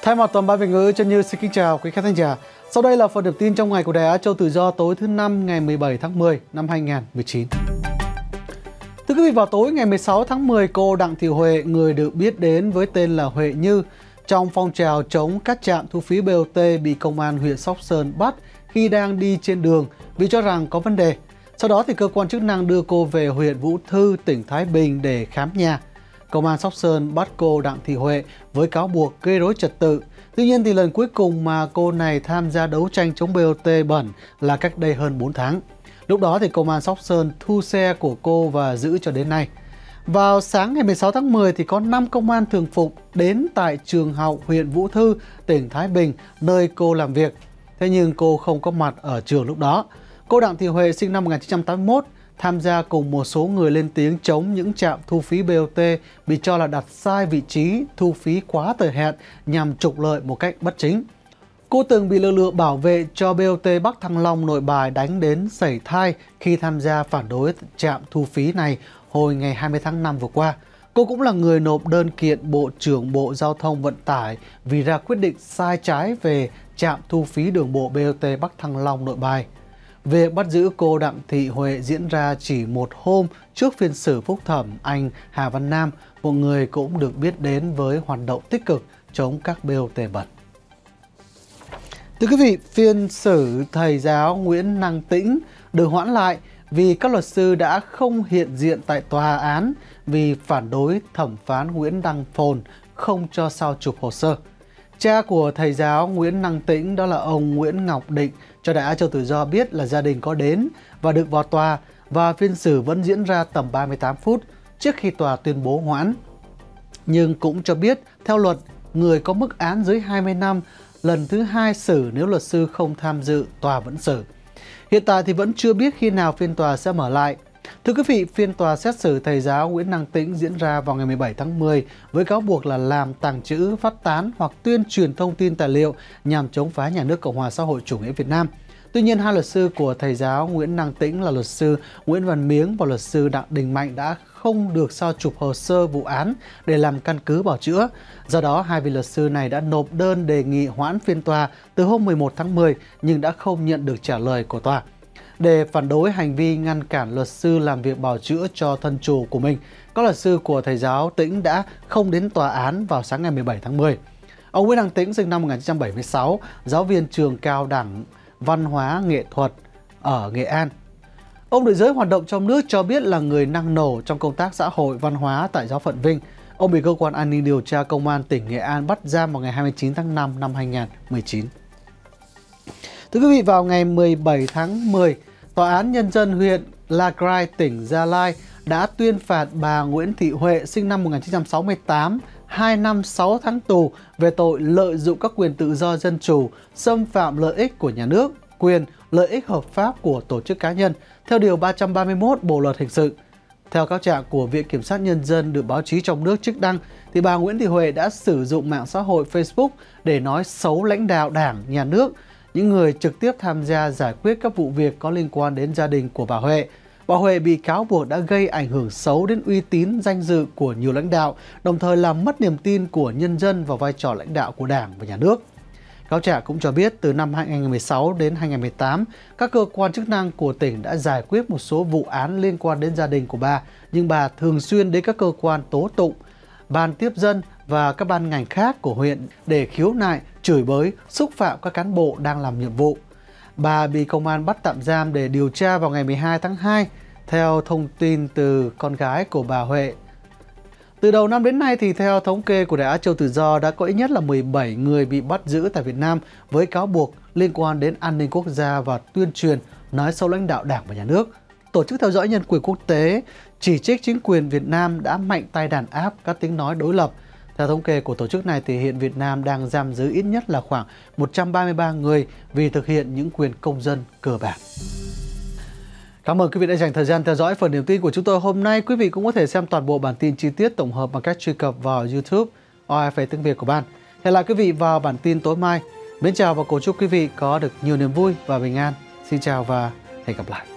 Thay mặt toàn ban Việt ngữ, Trân Như xin kính chào quý khán thính giả. Sau đây là phần điểm tin trong ngày của Đài Á Châu Tự Do tối thứ Năm ngày 17 tháng 10 năm 2019. Thưa quý vị, vào tối ngày 16 tháng 10, cô Đặng Thị Huệ, người được biết đến với tên là Huệ Như, trong phong trào chống các trạm thu phí BOT bị công an huyện Sóc Sơn bắt khi đang đi trên đường vì cho rằng có vấn đề. Sau đó thì cơ quan chức năng đưa cô về huyện Vũ Thư, tỉnh Thái Bình để khám nhà. Công an Sóc Sơn bắt cô Đặng Thị Huệ với cáo buộc gây rối trật tự. Tuy nhiên thì lần cuối cùng mà cô này tham gia đấu tranh chống BOT bẩn là cách đây hơn 4 tháng. Lúc đó thì công an Sóc Sơn thu xe của cô và giữ cho đến nay. Vào sáng ngày 16 tháng 10 thì có 5 công an thường phục đến tại trường học huyện Vũ Thư, tỉnh Thái Bình, nơi cô làm việc. Thế nhưng cô không có mặt ở trường lúc đó. Cô Đặng Thị Huệ sinh năm 1981, tham gia cùng một số người lên tiếng chống những trạm thu phí BOT bị cho là đặt sai vị trí, thu phí quá thời hạn nhằm trục lợi một cách bất chính. Cô từng bị lực lượng bảo vệ cho BOT Bắc Thăng Long Nội Bài đánh đến sẩy thai khi tham gia phản đối trạm thu phí này hồi ngày 20 tháng 5 vừa qua. Cô cũng là người nộp đơn kiện Bộ trưởng Bộ Giao thông Vận tải vì ra quyết định sai trái về trạm thu phí đường bộ BOT Bắc Thăng Long Nội Bài. Việc bắt giữ cô Đặng Thị Huệ diễn ra chỉ một hôm trước phiên xử phúc thẩm anh Hà Văn Nam, một người cũng được biết đến với hoạt động tích cực chống các BOT bẩn. Thưa quý vị, phiên xử thầy giáo Nguyễn Năng Tĩnh được hoãn lại vì các luật sư đã không hiện diện tại tòa án vì phản đối thẩm phán Nguyễn Đăng Phồn không cho sao chụp hồ sơ. Cha của thầy giáo Nguyễn Năng Tĩnh, đó là ông Nguyễn Ngọc Định, cho Đài Á Châu Tự Do biết là gia đình có đến và được vào tòa, và phiên xử vẫn diễn ra tầm 38 phút trước khi tòa tuyên bố hoãn. Nhưng cũng cho biết, theo luật, người có mức án dưới 20 năm lần thứ hai xử nếu luật sư không tham dự, tòa vẫn xử. Hiện tại thì vẫn chưa biết khi nào phiên tòa sẽ mở lại. Thưa quý vị, phiên tòa xét xử thầy giáo Nguyễn Năng Tĩnh diễn ra vào ngày 17 tháng 10 với cáo buộc là làm, tàng trữ, phát tán hoặc tuyên truyền thông tin tài liệu nhằm chống phá nhà nước Cộng hòa xã hội chủ nghĩa Việt Nam. Tuy nhiên, hai luật sư của thầy giáo Nguyễn Năng Tĩnh là luật sư Nguyễn Văn Miếng và luật sư Đặng Đình Mạnh đã không được sao chụp hồ sơ vụ án để làm căn cứ bào chữa. Do đó, hai vị luật sư này đã nộp đơn đề nghị hoãn phiên tòa từ hôm 11 tháng 10 nhưng đã không nhận được trả lời của tòa. Để phản đối hành vi ngăn cản luật sư làm việc bào chữa cho thân chủ của mình, các luật sư của thầy giáo Tĩnh đã không đến tòa án vào sáng ngày 17 tháng 10. Ông Nguyễn Năng Tĩnh sinh năm 1976, giáo viên trường cao đẳng văn hóa nghệ thuật ở Nghệ An. Ông được giới hoạt động trong nước cho biết là người năng nổ trong công tác xã hội văn hóa tại giáo phận Vinh. Ông bị cơ quan an ninh điều tra công an tỉnh Nghệ An bắt giam vào ngày 29 tháng 5 năm 2019. Thưa quý vị, vào ngày 17 tháng 10, Tòa án Nhân dân huyện La Crai, tỉnh Gia Lai đã tuyên phạt bà Nguyễn Thị Huệ sinh năm 1968 2 năm 6 tháng tù về tội lợi dụng các quyền tự do dân chủ, xâm phạm lợi ích của nhà nước, quyền, lợi ích hợp pháp của tổ chức cá nhân, theo Điều 331 Bộ Luật Hình sự. Theo cáo trạng của Viện Kiểm sát Nhân dân được báo chí trong nước trích đăng, thì bà Nguyễn Thị Huệ đã sử dụng mạng xã hội Facebook để nói xấu lãnh đạo Đảng, Nhà nước, những người trực tiếp tham gia giải quyết các vụ việc có liên quan đến gia đình của bà Huệ. Bà Huệ bị cáo buộc đã gây ảnh hưởng xấu đến uy tín, danh dự của nhiều lãnh đạo, đồng thời làm mất niềm tin của nhân dân vào vai trò lãnh đạo của Đảng và Nhà nước. Cáo trạng cũng cho biết từ năm 2016 đến 2018, các cơ quan chức năng của tỉnh đã giải quyết một số vụ án liên quan đến gia đình của bà, nhưng bà thường xuyên đến các cơ quan tố tụng, ban tiếp dân và các ban ngành khác của huyện để khiếu nại, chửi bới, xúc phạm các cán bộ đang làm nhiệm vụ. Bà bị công an bắt tạm giam để điều tra vào ngày 12 tháng 2, theo thông tin từ con gái của bà Huệ. Từ đầu năm đến nay thì theo thống kê của Đài Á Châu Tự Do đã có ít nhất là 17 người bị bắt giữ tại Việt Nam với cáo buộc liên quan đến an ninh quốc gia và tuyên truyền nói xấu lãnh đạo Đảng và Nhà nước. Tổ chức theo dõi nhân quyền quốc tế chỉ trích chính quyền Việt Nam đã mạnh tay đàn áp các tiếng nói đối lập. Theo thống kê của tổ chức này thì hiện Việt Nam đang giam giữ ít nhất là khoảng 133 người vì thực hiện những quyền công dân cơ bản. Cảm ơn quý vị đã dành thời gian theo dõi phần điểm tin của chúng tôi hôm nay. Quý vị cũng có thể xem toàn bộ bản tin chi tiết tổng hợp bằng cách truy cập vào YouTube OFA tiếng Việt của ban. Hẹn gặp lại quý vị vào bản tin tối mai. Mến chào và cầu chúc quý vị có được nhiều niềm vui và bình an. Xin chào và hẹn gặp lại.